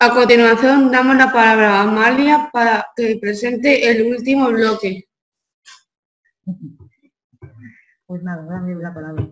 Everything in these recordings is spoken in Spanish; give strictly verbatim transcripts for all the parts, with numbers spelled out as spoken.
A continuación, damos la palabra a Amalia para que presente el último bloque. Pues nada, dame la palabra.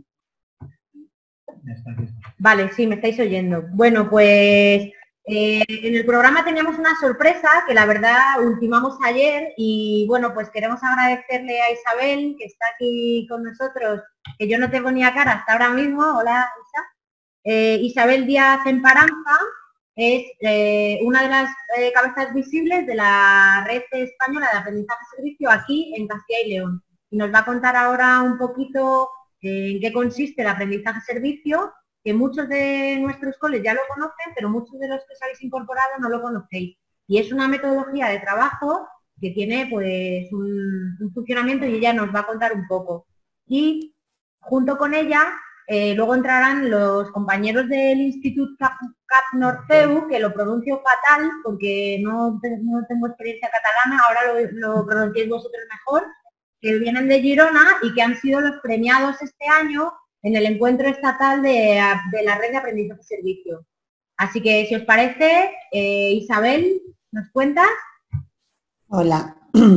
Vale, sí, me estáis oyendo. Bueno, pues eh, en el programa teníamos una sorpresa que la verdad ultimamos ayer y bueno, pues queremos agradecerle a Isabel que está aquí con nosotros, que yo no tengo ni a cara hasta ahora mismo. Hola, Isa. Eh, Isabel Díaz Emparanza es eh, una de las eh, cabezas visibles de la red española de aprendizaje servicio aquí en Castilla y León. Y nos va a contar ahora un poquito eh, en qué consiste el aprendizaje servicio, que muchos de nuestros coles ya lo conocen, pero muchos de los que os habéis incorporado no lo conocéis. Y es una metodología de trabajo que tiene pues un, un funcionamiento y ella nos va a contar un poco. Y junto con ella Eh, luego entrarán los compañeros del Institut Cap, Cap Norceu, que lo pronuncio fatal porque no, no tengo experiencia catalana, ahora lo, lo pronunciéis vosotros mejor, que vienen de Girona y que han sido los premiados este año en el encuentro estatal de, de la red de aprendizaje servicio. Así que, si os parece, eh, Isabel, ¿nos cuentas? Hola.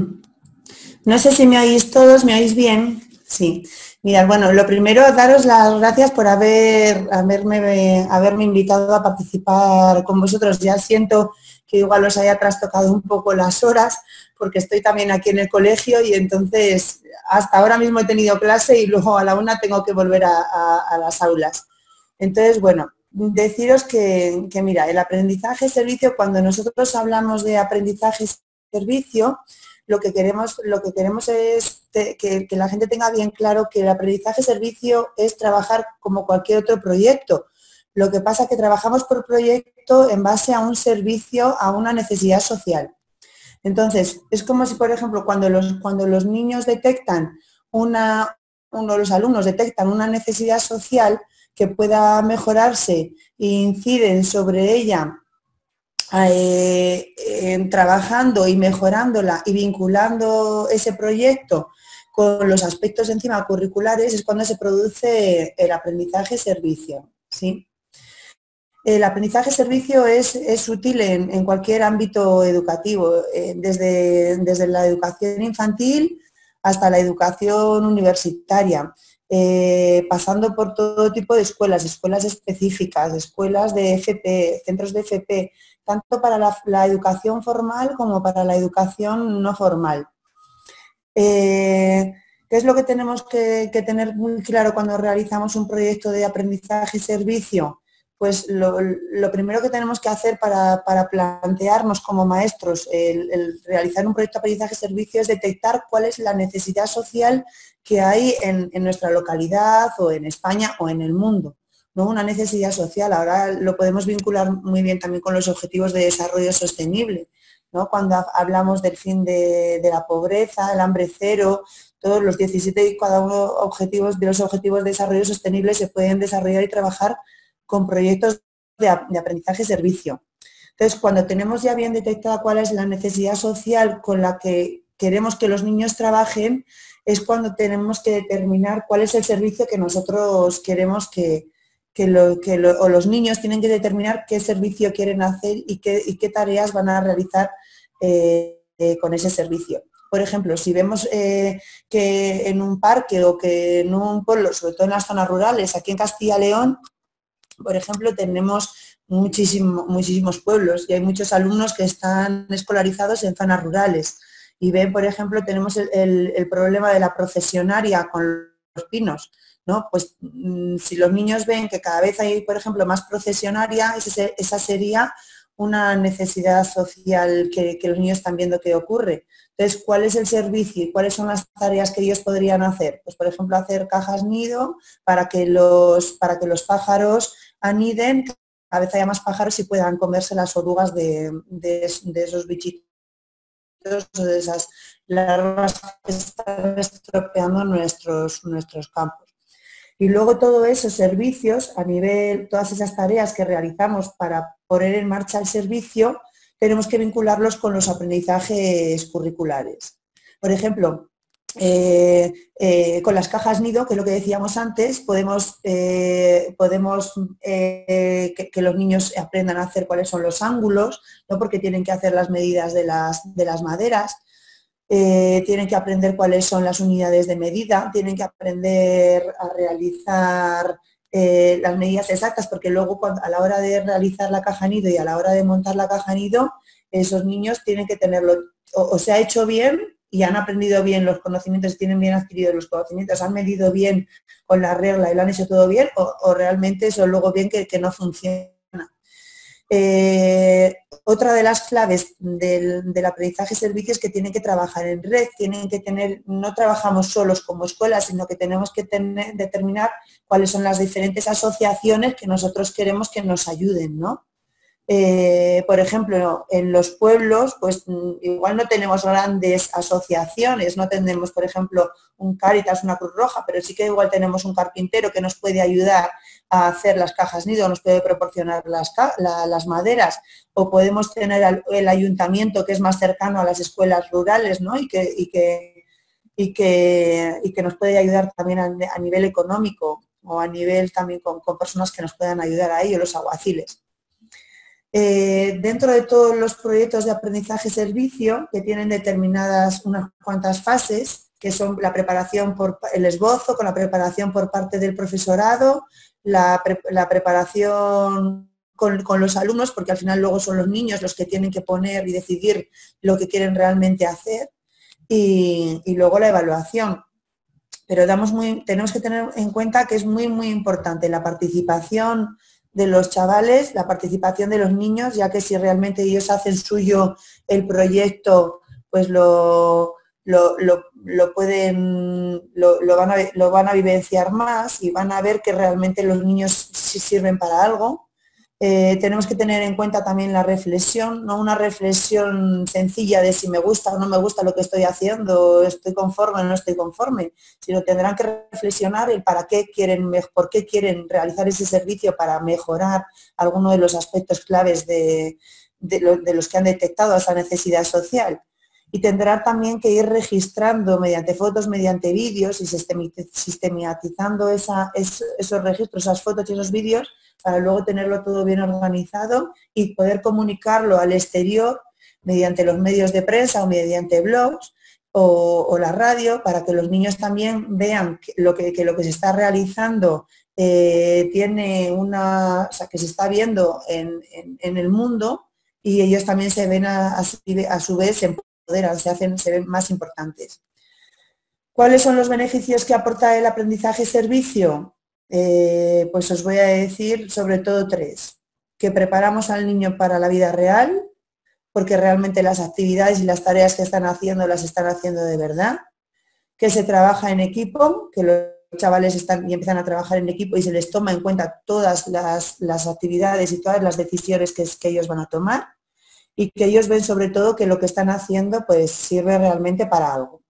No sé si me oís todos, ¿me oís bien? Sí. Mirad, bueno, lo primero, daros las gracias por haber, haberme, haberme invitado a participar con vosotros. Ya siento que igual os haya trastocado un poco las horas, porque estoy también aquí en el colegio y entonces hasta ahora mismo he tenido clase y luego a la una tengo que volver a, a, a las aulas. Entonces, bueno, deciros que, que, mira, el aprendizaje servicio, cuando nosotros hablamos de aprendizaje servicio, Lo que, queremos, lo que queremos es que, que la gente tenga bien claro que el aprendizaje servicio es trabajar como cualquier otro proyecto. Lo que pasa es que trabajamos por proyecto en base a un servicio, a una necesidad social. Entonces, es como si, por ejemplo, cuando los, cuando los niños detectan una, uno de los alumnos detectan una necesidad social que pueda mejorarse e inciden sobre ella, Eh, eh, trabajando y mejorándola y vinculando ese proyecto con los aspectos encima curriculares, es cuando se produce el aprendizaje-servicio, ¿sí? El aprendizaje-servicio es, es útil en, en cualquier ámbito educativo, eh, desde, desde la educación infantil hasta la educación universitaria. Eh, pasando por todo tipo de escuelas, escuelas específicas, escuelas de F P, centros de F P, tanto para la, la educación formal como para la educación no formal. Eh, ¿Qué es lo que tenemos que, que tener muy claro cuando realizamos un proyecto de aprendizaje y servicio? Pues lo, lo primero que tenemos que hacer para, para plantearnos como maestros el, el realizar un proyecto de aprendizaje y servicio es detectar cuál es la necesidad social que hay en, en nuestra localidad o en España o en el mundo, ¿no? Una necesidad social. Ahora lo podemos vincular muy bien también con los objetivos de desarrollo sostenible, ¿no? Cuando hablamos del fin de, de la pobreza, el hambre cero, todos los diecisiete y cada uno objetivos de los objetivos de desarrollo sostenible se pueden desarrollar y trabajar con proyectos de, de aprendizaje y servicio. Entonces, cuando tenemos ya bien detectada cuál es la necesidad social con la que queremos que los niños trabajen, es cuando tenemos que determinar cuál es el servicio que nosotros queremos que, que, lo, que lo, o los niños tienen que determinar qué servicio quieren hacer y qué, y qué tareas van a realizar eh, eh, con ese servicio. Por ejemplo, si vemos eh, que en un parque o que en un pueblo, sobre todo en las zonas rurales, aquí en Castilla y León, por ejemplo, tenemos muchísimo, muchísimos pueblos y hay muchos alumnos que están escolarizados en zonas rurales. Y ven, por ejemplo, tenemos el, el, el problema de la procesionaria con los pinos, ¿no? Pues si los niños ven que cada vez hay, por ejemplo, más procesionaria, ese, esa sería una necesidad social que, que los niños están viendo que ocurre. Entonces, ¿cuál es el servicio y cuáles son las tareas que ellos podrían hacer? Pues, por ejemplo, hacer cajas nido para que los, para que los pájaros aniden, cada vez haya más pájaros y puedan comerse las orugas de, de, de esos bichitos o de esas larvas que están estropeando nuestros, nuestros campos. Y luego todos esos servicios, a nivel, todas esas tareas que realizamos para poner en marcha el servicio, tenemos que vincularlos con los aprendizajes curriculares. Por ejemplo, Eh, eh, con las cajas nido, que es lo que decíamos antes, podemos, eh, podemos eh, que, que los niños aprendan a hacer cuáles son los ángulos, ¿no? Porque tienen que hacer las medidas de las, de las maderas, eh, tienen que aprender cuáles son las unidades de medida, tienen que aprender a realizar eh, las medidas exactas, porque luego cuando, a la hora de realizar la caja nido y a la hora de montar la caja nido, esos niños tienen que tenerlo, o, o se ha hecho bien, y han aprendido bien los conocimientos, tienen bien adquiridos los conocimientos, han medido bien con la regla y lo han hecho todo bien, o, o realmente eso luego bien que, que no funciona. Eh, otra de las claves del, del aprendizaje servicio es que tienen que trabajar en red, tienen que tener, no trabajamos solos como escuela, sino que tenemos que tener, determinar cuáles son las diferentes asociaciones que nosotros queremos que nos ayuden, ¿no? Eh, por ejemplo, en los pueblos, pues igual no tenemos grandes asociaciones, no tenemos, por ejemplo, un Cáritas, una Cruz Roja, pero sí que igual tenemos un carpintero que nos puede ayudar a hacer las cajas nido, nos puede proporcionar las, la, las maderas, o podemos tener el, el ayuntamiento que es más cercano a las escuelas rurales, ¿no? y, que, y, que, y, que, y que nos puede ayudar también a, a nivel económico o a nivel también con, con personas que nos puedan ayudar a ello, los alguaciles. Eh, dentro de todos los proyectos de aprendizaje-servicio, que tienen determinadas unas cuantas fases, que son la preparación por el esbozo, con la preparación por parte del profesorado, la, pre, la preparación con, con los alumnos, porque al final luego son los niños los que tienen que poner y decidir lo que quieren realmente hacer, y, y luego la evaluación. Pero damos muy, tenemos que tener en cuenta que es muy, muy importante la participación de los chavales, la participación de los niños, ya que si realmente ellos hacen suyo el proyecto, pues lo, lo, lo, lo pueden, lo, lo, van a, lo van a vivenciar más y van a ver que realmente los niños sí sirven para algo. Eh, tenemos que tener en cuenta también la reflexión, no una reflexión sencilla de si me gusta o no me gusta lo que estoy haciendo, estoy conforme o no estoy conforme, sino tendrán que reflexionar el para qué quieren, por qué quieren realizar ese servicio para mejorar alguno de los aspectos claves de, de, lo, de los que han detectado esa necesidad social. Y tendrán también que ir registrando mediante fotos, mediante vídeos y sistematizando esa, es, esos registros, esas fotos y esos vídeos para luego tenerlo todo bien organizado y poder comunicarlo al exterior mediante los medios de prensa o mediante blogs o, o la radio, para que los niños también vean que lo que, que, lo que se está realizando eh, tiene una, o sea, que se está viendo en, en, en el mundo, y ellos también se ven a, a, a su vez en poder, se, hacen, se ven más importantes. ¿Cuáles son los beneficios que aporta el aprendizaje-servicio? Eh, pues os voy a decir sobre todo tres. Que preparamos al niño para la vida real, porque realmente las actividades y las tareas que están haciendo las están haciendo de verdad. Que se trabaja en equipo, que los chavales están y empiezan a trabajar en equipo y se les toma en cuenta todas las, las actividades y todas las decisiones que, que ellos van a tomar, y que ellos ven sobre todo que lo que están haciendo pues sirve realmente para algo.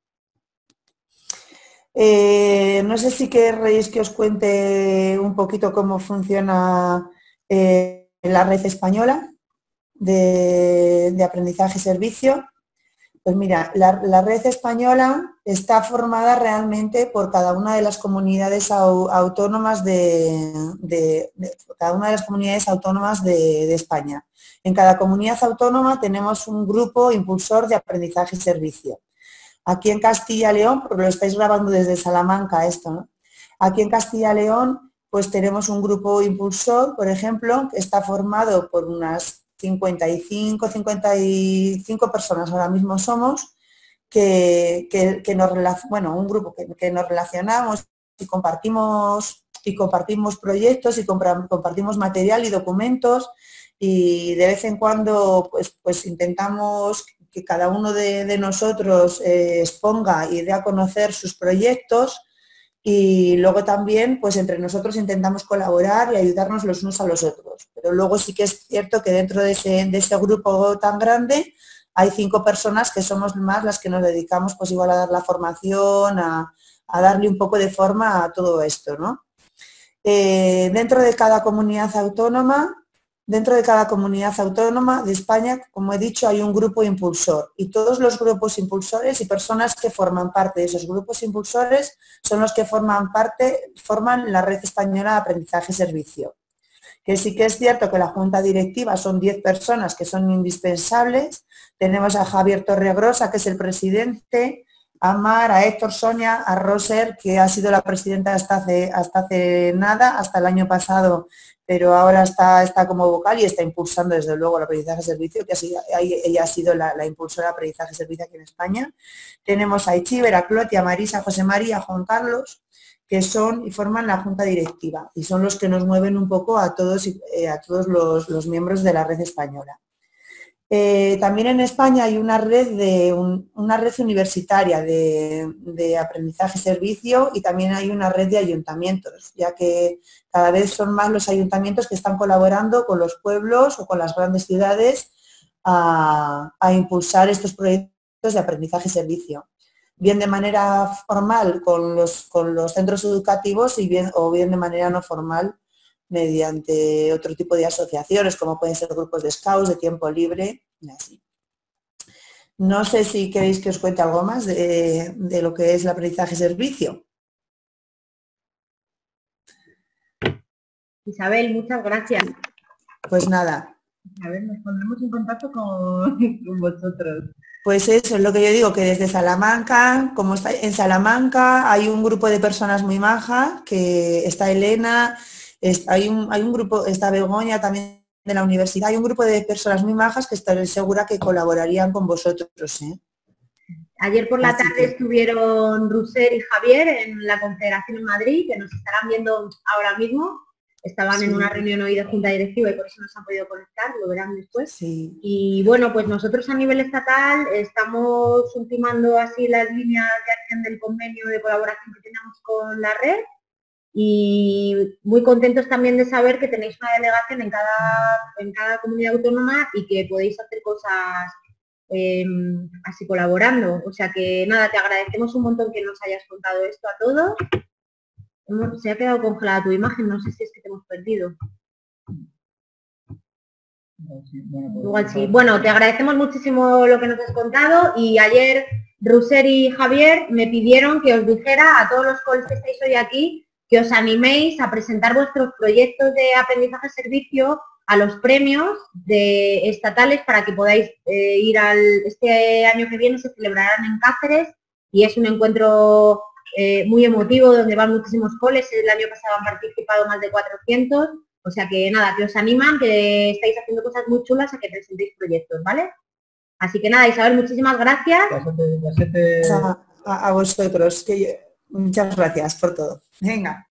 Eh, no sé si queréis que os cuente un poquito cómo funciona eh, la red española de, de aprendizaje-servicio. Pues mira, la, la red española está formada realmente por cada una de las comunidades au, autónomas de, de, de cada una de las comunidades autónomas de, de España. En cada comunidad autónoma tenemos un grupo impulsor de aprendizaje-servicio. Aquí en Castilla y León, porque lo estáis grabando desde Salamanca esto, ¿no? Aquí en Castilla y León, pues tenemos un grupo impulsor, por ejemplo, que está formado por unas cincuenta y cinco, cincuenta y cinco personas, ahora mismo somos, que, que, que nos, bueno, un grupo que, que nos relacionamos y compartimos, y compartimos proyectos y compartimos material y documentos, y de vez en cuando pues, pues intentamos que cada uno de, de nosotros eh, exponga y dé a conocer sus proyectos, y luego también pues entre nosotros intentamos colaborar y ayudarnos los unos a los otros. Pero luego sí que es cierto que dentro de ese, de ese grupo tan grande hay cinco personas que somos más las que nos dedicamos pues igual a dar la formación, a, a darle un poco de forma a todo esto, ¿no? Eh, dentro de cada comunidad autónoma Dentro de cada comunidad autónoma de España, como he dicho, hay un grupo impulsor y todos los grupos impulsores y personas que forman parte de esos grupos impulsores son los que forman parte, forman la Red Española de Aprendizaje-Servicio. Que sí que es cierto que la Junta Directiva son diez personas que son indispensables. Tenemos a Javier Torregrosa, que es el presidente, a Mar, a Héctor, Sonia, a Roser, que ha sido la presidenta hasta hace, hasta hace nada, hasta el año pasado, pero ahora está, está como vocal y está impulsando desde luego el aprendizaje-servicio, que ha sido, ella ha sido la, la impulsora de aprendizaje-servicio aquí en España. Tenemos a Ichiber, a Cloti, a Marisa, a José María, a Juan Carlos, que son y forman la Junta Directiva y son los que nos mueven un poco a todos, eh, a todos los, los miembros de la red española. Eh, también en España hay una red, de, un, una red universitaria de, de aprendizaje-servicio y también hay una red de ayuntamientos, ya que cada vez son más los ayuntamientos que están colaborando con los pueblos o con las grandes ciudades a, a impulsar estos proyectos de aprendizaje-servicio. Bien de manera formal con los, con los centros educativos y bien, o bien de manera no formal mediante otro tipo de asociaciones, como pueden ser grupos de scouts, de tiempo libre, y así. No sé si queréis que os cuente algo más de, de lo que es el aprendizaje-servicio. Isabel, muchas gracias. Pues nada. A ver, nos pondremos en contacto con, con vosotros. Pues eso es lo que yo digo, que desde Salamanca, como está en Salamanca, hay un grupo de personas muy majas, que está Elena, está, hay, un, hay un grupo, está Begoña también de la universidad, hay un grupo de personas muy majas que estoy segura que colaborarían con vosotros, ¿eh? Ayer por la Así tarde que... estuvieron Roser y Javier en la Confederación en Madrid, que nos estarán viendo ahora mismo. Estaban sí. en una reunión hoy de Junta Directiva y por eso no se han podido conectar, lo verán después. Sí. Y bueno, pues nosotros a nivel estatal estamos ultimando así las líneas de acción del convenio de colaboración que tenemos con la red y muy contentos también de saber que tenéis una delegación en cada, en cada comunidad autónoma y que podéis hacer cosas eh, así colaborando. O sea que nada, te agradecemos un montón que nos hayas contado esto a todos. Se ha quedado congelada tu imagen, no sé si es que te hemos perdido. Igual sí. Bueno, te agradecemos muchísimo lo que nos has contado y ayer Roser y Javier me pidieron que os dijera a todos los coles que estáis hoy aquí que os animéis a presentar vuestros proyectos de aprendizaje-servicio a los premios de estatales para que podáis eh, ir al... Este año que viene se celebrarán en Cáceres y es un encuentro Eh, muy emotivo, donde van muchísimos coles. El año pasado han participado más de cuatrocientos, o sea que nada, que os animan, que estáis haciendo cosas muy chulas a que presentéis proyectos, ¿vale? Así que nada, Isabel, muchísimas gracias. A, a, a vosotros, que yo, muchas gracias por todo. Venga.